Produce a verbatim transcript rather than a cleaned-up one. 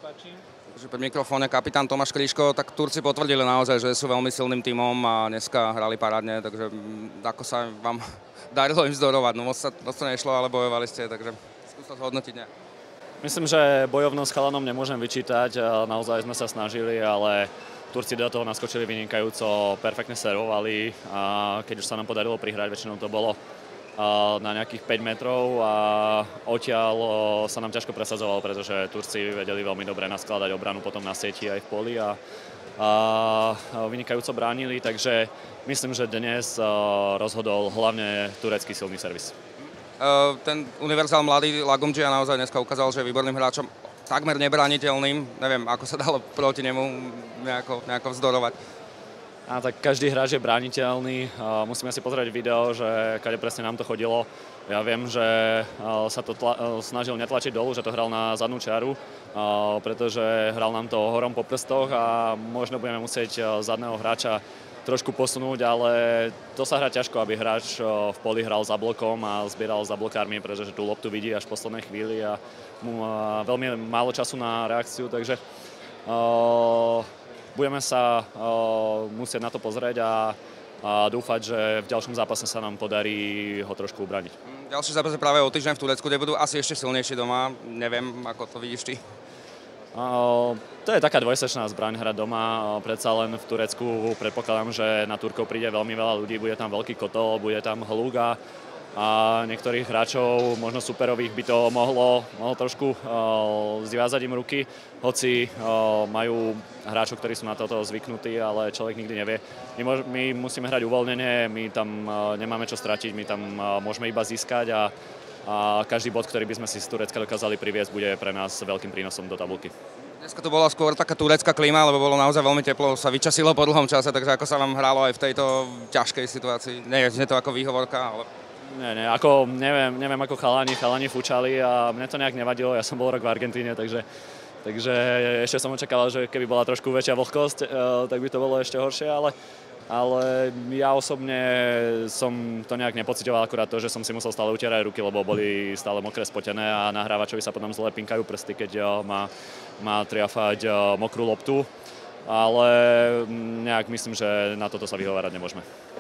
páči. Takže pri mikrofóne kapitán Tomáš Kríško, tak Turci potvrdili naozaj, že sú veľmi silným tímom a dneska hrali parádne, takže ako sa vám darilo im vzdorovať, no moc, sa, moc to nešlo, ale bojovali ste, takže skús to zhodnotiť nejak. Myslím, že bojovnosť chalanom nemôžem vyčítať, naozaj sme sa snažili, ale Turci do toho naskočili vynikajúco, perfektne servovali a keď už sa nám podarilo prihrať, väčšinou to bolo na nejakých päť metrov a odtiaľ sa nám ťažko presadzovalo, pretože Turci vedeli veľmi dobre naskladať obranu potom na sieti aj v poli a, a vynikajúco bránili, takže myslím, že dnes rozhodol hlavne turecký silný servis. Ten univerzál mladý Lagumdžija naozaj dneska ukázal, že je výborným hráčom, takmer nebrániteľným, neviem, ako sa dalo proti nemu nejako, nejako vzdorovať. A tak každý hráč je brániteľný, musíme si pozrieť video, že kade presne nám to chodilo. Ja viem, že sa to tla- snažil netlačiť dolu, že to hral na zadnú čiaru, pretože hral nám to horom po prstoch a možno budeme musieť zadného hráča trošku posunúť, ale to sa hrá ťažko, aby hráč v poli hral za blokom a zbieral za blokármi, pretože tú loptu vidí až v poslednej chvíli a mu veľmi málo času na reakciu, takže uh, budeme sa uh, musieť na to pozrieť a, a dúfať, že v ďalšom zápase sa nám podarí ho trošku ubraniť. Ďalší zápas je práve o týždeň v Turecku, kde budú asi ešte silnejší doma, neviem, ako to vidíš ty. Uh, to je taká dvojsečná zbraň hrať doma, uh, predsa len v Turecku predpokladám, že na Turkov príde veľmi veľa ľudí, bude tam veľký kotol, bude tam hluk a, a niektorých hráčov, možno superových, by to mohlo, mohlo trošku uh, zviazať im ruky, hoci uh, majú hráčov, ktorí sú na toto zvyknutí, ale človek nikdy nevie. My, môž, my musíme hrať uvoľnenie, my tam uh, nemáme čo stratiť, my tam uh, môžeme iba získať a a každý bod, ktorý by sme si z Turecka dokázali priviesť, bude pre nás veľkým prínosom do tabuľky. Dneska to bola skôr taká turecká klíma, lebo bolo naozaj veľmi teplo, sa vyčasilo po dlhom čase, takže ako sa vám hralo aj v tejto ťažkej situácii? Nie je to ako výhovorka, ale... Nie, nie, ako, neviem, neviem ako chalani, chalani fúčali a mne to nejak nevadilo, ja som bol rok v Argentíne, takže, takže ešte som očakával, že keby bola trošku väčšia vlhkosť, tak by to bolo ešte horšie, ale Ale ja osobne som to nejak nepocitoval, akurát to, že som si musel stále utierať ruky, lebo boli stále mokré, spotené a nahrávačovi sa potom zle pinkajú prsty, keď má, má triafať mokrú loptu. Ale nejak myslím, že na toto sa vyhovárať nemôžeme.